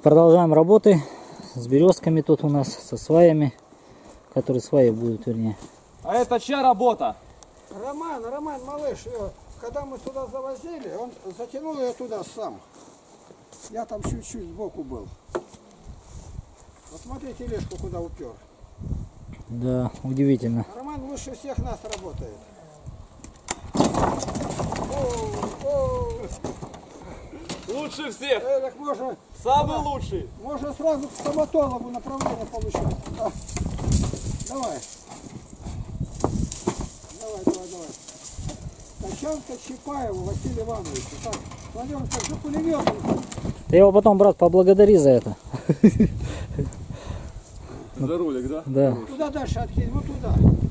Продолжаем работы с березками тут у нас, со сваями, которые сваи будут, вернее. А это чья работа? Роман, малыш, когда мы туда завозили, он затянул ее туда сам. Я там чуть-чуть сбоку был. Вот смотри тележку, куда упер. Да, удивительно. Роман лучше всех нас работает. Лучше всех! Так можно, Самый лучший! можно сразу к стоматологу направление получить. Давай. Давай. Тачанка Чапаева Василия Ивановича. Так, кладем как же пулеметом. Ты его потом, брат, поблагодари за это. За ролик, да? Да. Туда дальше откинь, вот туда.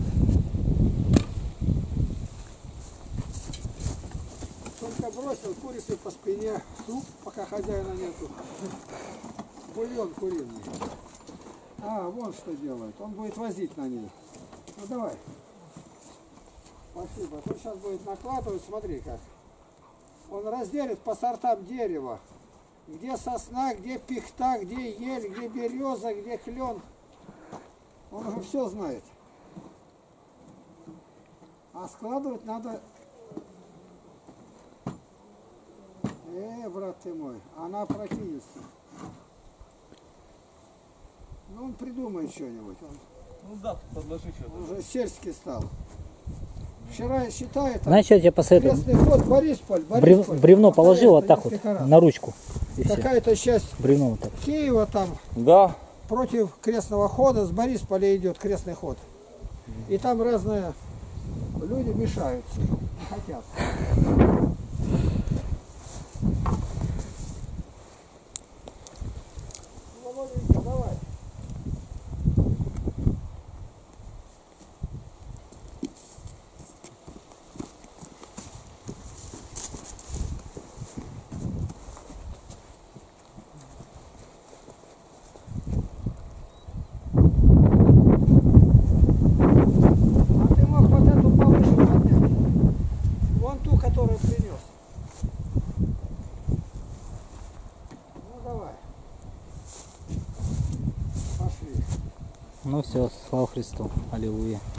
Только бросил курицу по спине, суп, пока хозяина нету. Бульон куриный. Вон что делает. Он будет возить на ней. Ну давай. Спасибо. Он сейчас будет накладывать, смотри как. Он разделит по сортам дерева. Где сосна, где пихта, где ель, где береза, где клен. Он уже все знает. А складывать надо... брат ты мой, она опрокинется. Ну он придумает что-нибудь. Ну да, подложи что-то. Он уже сельский стал. Вчера считает... Знаешь, что я тебе посоветую? Крестный ход, Борисполь. Бревно положил вот так вот, на ручку. Какая-то часть Бревно вот так. Киева там Да. против крестного хода с Борисполя идет крестный ход. И там разные люди мешаются, не хотят. Володенька, давай. Которую принес. Ну давай. Пошли. Ну все, слава Христу. Аллилуйя.